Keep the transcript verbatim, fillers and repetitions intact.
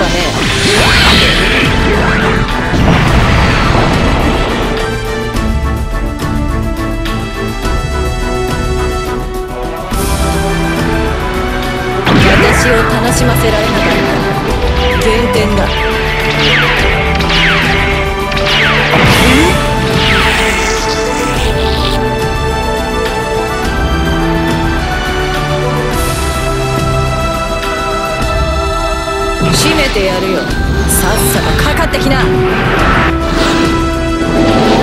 わね。私を楽しませられなかった減点だ。締めてやるよ。さっさとかかってきな。